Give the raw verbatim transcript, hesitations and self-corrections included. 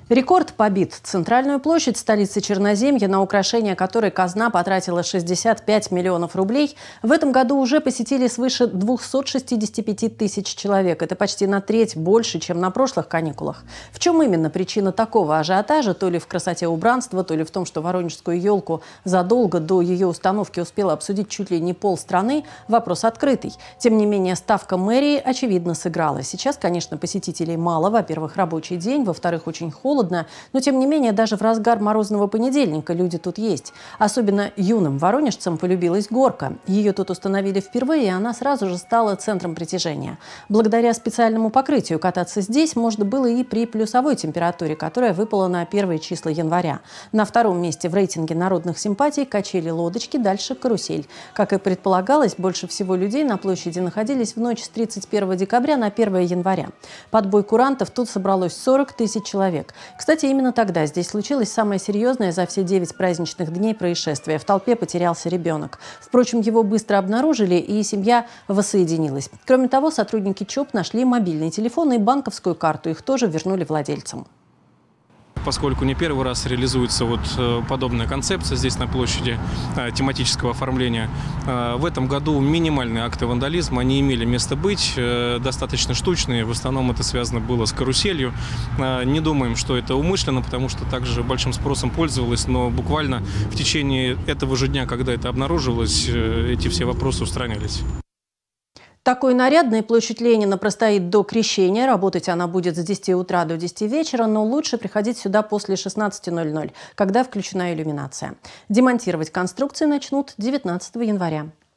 Рекорд побит. Центральную площадь столицы Черноземья, на украшение которой казна потратила шестьдесят пять миллионов рублей, в этом году уже посетили свыше двухсот шестидесяти пяти тысяч человек. Это почти на треть больше, чем на прошлых каникулах. В чем именно причина такого ажиотажа? То ли в красоте убранства, то ли в том, что воронежскую елку задолго до ее установки успела обсудить чуть ли не полстраны. Вопрос открытый. Тем не менее, ставка мэрии, очевидно, сыграла. Сейчас, конечно, посетителей мало. Во-первых, рабочий день. Во-вторых, очень холодно. Но, тем не менее, даже в разгар морозного понедельника люди тут есть. Особенно юным воронежцам полюбилась горка. Ее тут установили впервые, и она сразу же стала центром притяжения. Благодаря специальному покрытию кататься здесь можно было и при плюсовой температуре, которая выпала на первые числа января. На втором месте в рейтинге народных симпатий качели-лодочки, дальше карусель. Как и предполагалось, больше всего людей на площади находились в ночь с тридцать первого декабря на первое января. Под бой курантов тут собралось сорок тысяч человек. Кстати, именно тогда здесь случилось самое серьезное за все девять праздничных дней происшествие. В толпе потерялся ребенок. Впрочем, его быстро обнаружили, и семья воссоединилась. Кроме того, сотрудники ЧОП нашли мобильный телефон и банковскую карту. Их тоже вернули владельцам. Поскольку не первый раз реализуется вот подобная концепция здесь на площади тематического оформления, в этом году минимальные акты вандализма не имели места быть, достаточно штучные, в основном это связано было с каруселью. Не думаем, что это умышленно, потому что также большим спросом пользовалось, но буквально в течение этого же дня, когда это обнаруживалось, эти все вопросы устранялись. Такой нарядной площадь Ленина простоит до Крещения. Работать она будет с десяти утра до десяти вечера, но лучше приходить сюда после шестнадцати ноль-ноль, когда включена иллюминация. Демонтировать конструкции начнут девятнадцатого января.